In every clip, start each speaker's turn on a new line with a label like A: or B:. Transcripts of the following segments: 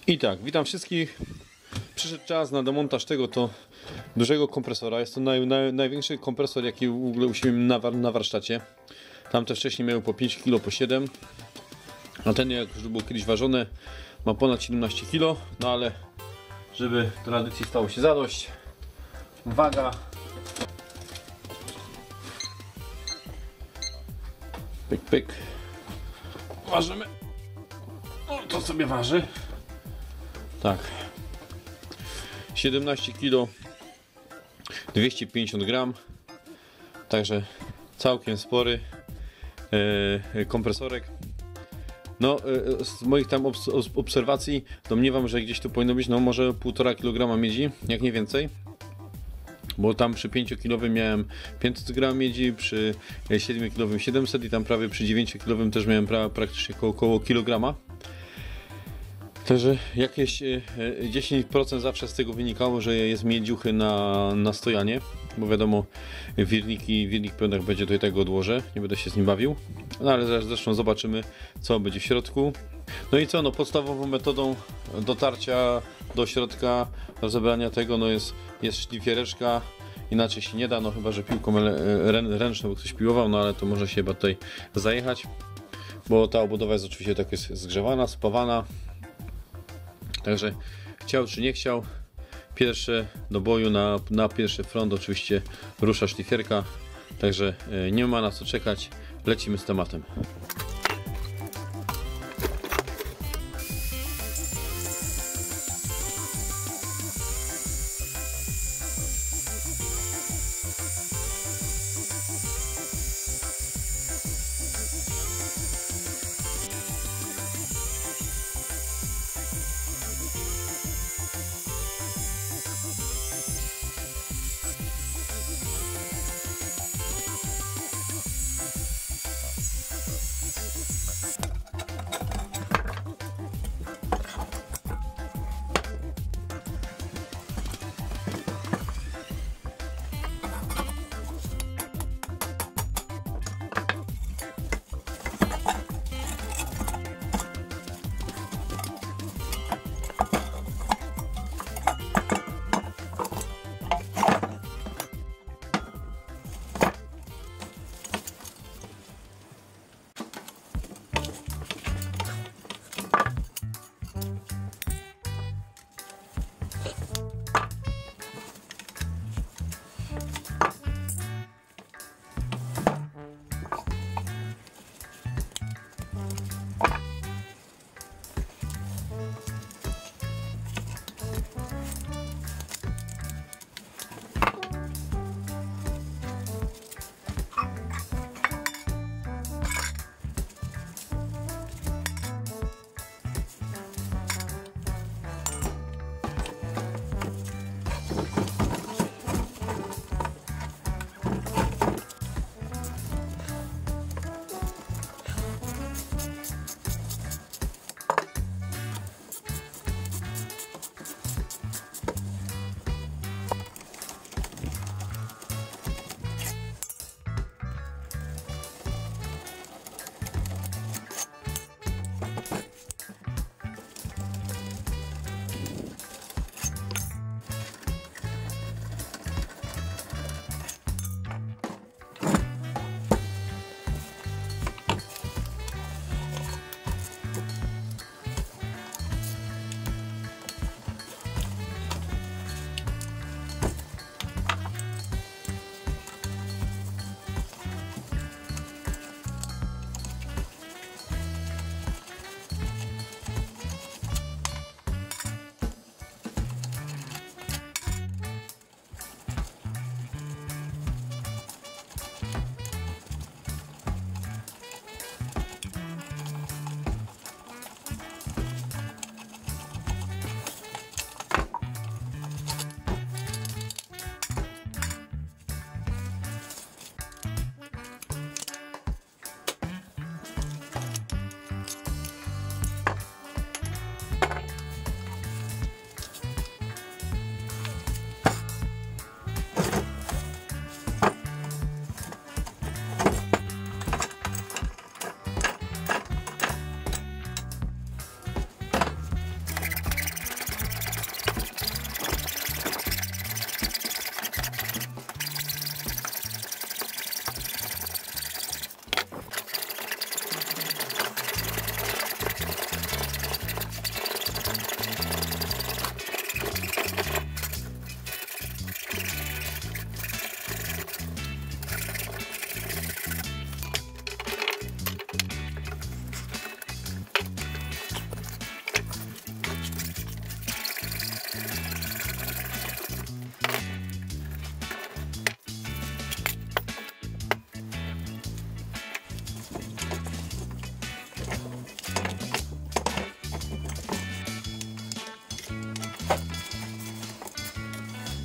A: I tak, witam wszystkich. Przyszedł czas na demontaż tego dużego kompresora. Jest to największy kompresor, jaki w ogóle u siebie na warsztacie. Tamte wcześniej miały po 5 kg, po 7. A ten, jak już był kiedyś ważony, ma ponad 17 kg. No ale żeby tradycji stało się zadość, waga. Pyk, pyk. Ważymy. O, to sobie waży. Tak. 17 kg 250 gram. Także całkiem spory kompresorek. No, z moich tam obserwacji domniemam, że gdzieś tu powinno być no może 1,5 kg miedzi, jak nie więcej. Bo tam przy 5-kilowym miałem 500 gram miedzi, przy 7-kilowym 700 i tam prawie przy 9-kilowym też miałem praktycznie około kilograma. Także jakieś 10% zawsze z tego wynikało, że jest miedziuchy na stojanie, bo wiadomo, wirnik pełnek będzie, tutaj tego odłożę, nie będę się z nim bawił. No ale zresztą zobaczymy, co będzie w środku. No i co, no podstawową metodą dotarcia do środka, rozebrania tego, no jest szlifiereczka, inaczej się nie da, no chyba że piłką ręczną by ktoś piłował, no ale to może się chyba tutaj zajechać, bo ta obudowa jest oczywiście tak jest zgrzewana, spawana. Także chciał czy nie chciał, pierwsze do boju na pierwszy front oczywiście rusza szlifierka. Także nie ma na co czekać, lecimy z tematem.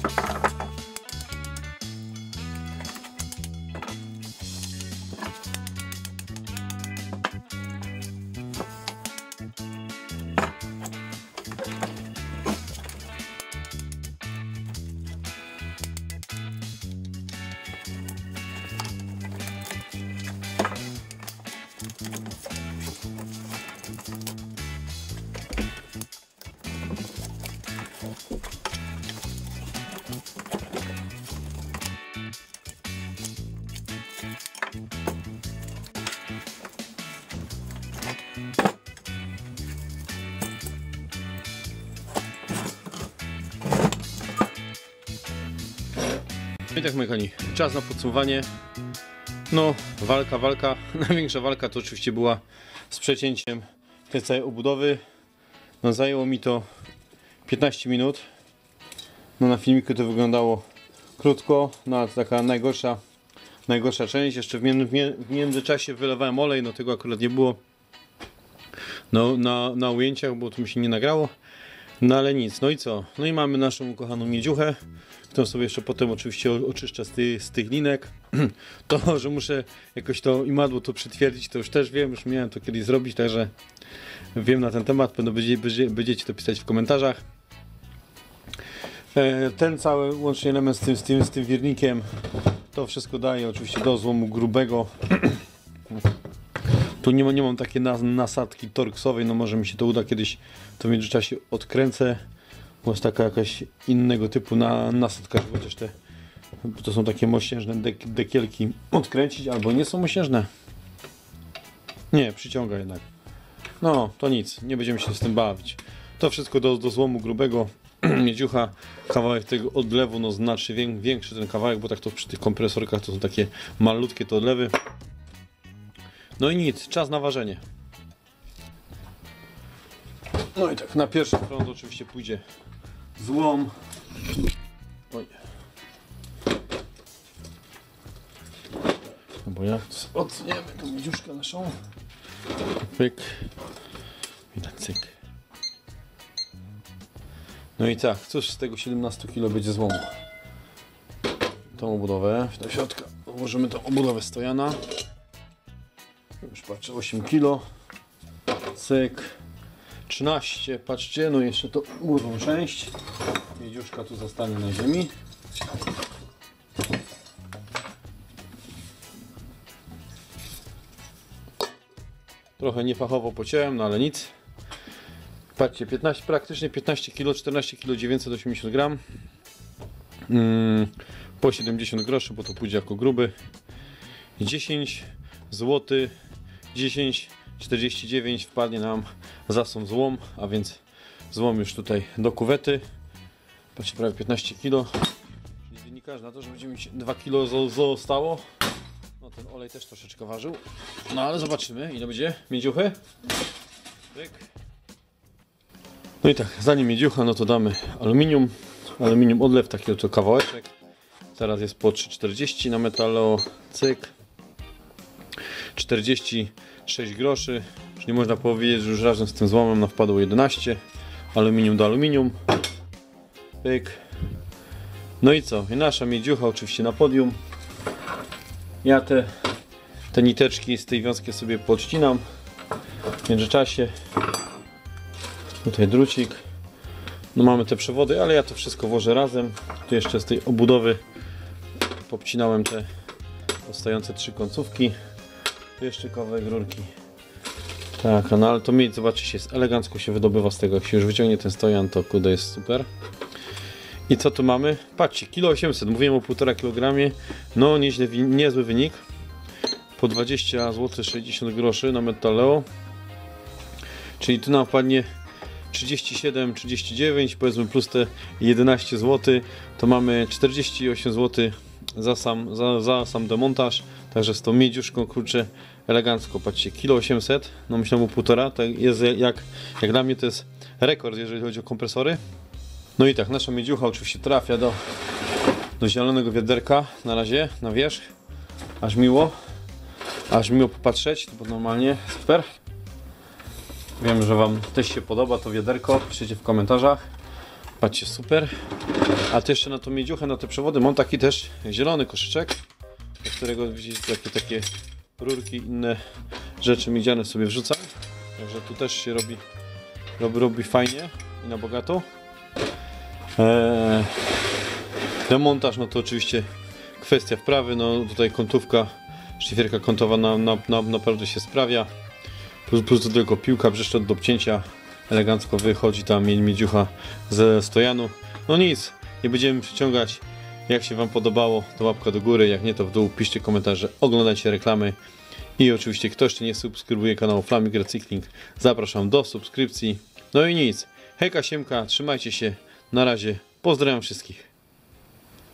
A: I tak, moi kochani, czas na podsumowanie. No, walka. Największa walka to oczywiście była z przecięciem tej całej obudowy. No, zajęło mi to 15 minut. No, na filmiku to wyglądało krótko, no ale to taka najgorsza część. Jeszcze w międzyczasie wylewałem olej, no tego akurat nie było no, na ujęciach, bo to mi się nie nagrało. No ale nic, no i co? No i mamy naszą ukochaną miedziuchę, którą sobie jeszcze potem oczywiście oczyszczę z tych linek. To, że muszę jakoś to imadło to przytwierdzić, to już też wiem, już miałem to kiedyś zrobić, także wiem na ten temat, będziecie to pisać w komentarzach. Ten cały łączny element z tym wirnikiem, to wszystko daje oczywiście do złomu grubego. Tu nie mam takie nasadki torksowej, no może mi się to uda kiedyś, to w międzyczasie odkręcę. Bo jest taka jakaś innego typu nasadka, żeby chociaż to są takie mosiężne dekielki odkręcić, albo nie są mosiężne. Nie, przyciąga jednak. No, to nic, nie będziemy się z tym bawić. To wszystko do złomu grubego, miedziucha, kawałek tego odlewu, no znacznie większy ten kawałek, bo tak to przy tych kompresorkach to są takie malutkie te odlewy. No i nic, czas na ważenie. No i tak, na pierwszy front oczywiście pójdzie złom. Oj. No bo jak odsuniemy tą miedziuszkę naszą. Pyk. I cyk. No i tak, cóż z tego 17 kg będzie złomu. Tą obudowę do środka włożymy tą obudowę stojana. Już patrzę, 8 kg. Cyk. 13, patrzcie, no jeszcze to górną część. Miedziuszka tu zostanie na ziemi. Trochę niefachowo pociąłem, no ale nic. Patrzcie, praktycznie 15 kg, 14 kg 980 g. Po 70 groszy, bo to pójdzie jako gruby. 10 zł, 10,49 wpadnie nam zasąd złom, a więc złom już tutaj do kuwety. Patrzcie, prawie 15 kg. Czyli wynika na to, że będziemy mieć 2 kg zostało. No ten olej też troszeczkę ważył. No ale zobaczymy, ile będzie miedziuchy. Pyk. No i tak, zanim miedziucha, no to damy aluminium. Aluminium odlew, taki oto kawałeczek. Teraz jest po 3,40 na metalo. Cyk. 46 groszy. Już nie można powiedzieć, że już razem z tym złomem nam wpadło 11. Aluminium do aluminium. Pyk. No i co? I nasza miedziucha oczywiście na podium. Ja te niteczki z tej wiązki sobie podcinam. W międzyczasie tutaj drucik. No mamy te przewody, ale ja to wszystko włożę razem. Tu jeszcze z tej obudowy popcinałem te postające 3 końcówki. Tu jeszcze kawałek rurki. Tak, no ale to mieć, zobaczycie, jest elegancko się wydobywa z tego. Jak się już wyciągnie ten stojan, to kurde jest super. I co tu mamy? Patrzcie, 800 kg. Mówiłem o 1,5 kg. No niezły wynik. Po 20 zł 60 groszy na Metaleo. Czyli tu nam wpadnie 37, 39, powiedzmy plus te 11 zł. To mamy 48 zł za sam demontaż. Także z tą miedziuszką, kurczę, elegancko. Patrzcie, 800 kg. No myślałem o 1,5. To jest jak dla mnie to jest rekord, jeżeli chodzi o kompresory. No i tak, nasza miedziucha oczywiście trafia do zielonego wiaderka na razie, na wierzch. Aż miło popatrzeć, to normalnie super. Wiem, że Wam też się podoba to wiaderko, piszcie w komentarzach. Patrzcie, super. A to jeszcze na tą miedziuchę, na te przewody mam taki też zielony koszyczek, do którego widzicie takie rurki, inne rzeczy miedziane sobie wrzucam. Także tu też się robi fajnie i na bogato. Demontaż, no to oczywiście kwestia wprawy, no tutaj kątówka, szlifierka kątowa naprawdę się sprawia. Plus do tego piłka brzeszczot do obcięcia, elegancko wychodzi ta miedziucha ze stojanu. No nic, nie będziemy przyciągać. Jak się Wam podobało, to łapka do góry, jak nie to w dół, piszcie komentarze, oglądajcie reklamy. I oczywiście kto jeszcze nie subskrybuje kanału Flaming Recykling, zapraszam do subskrypcji. No i nic, hejka siemka, trzymajcie się, na razie, pozdrawiam wszystkich.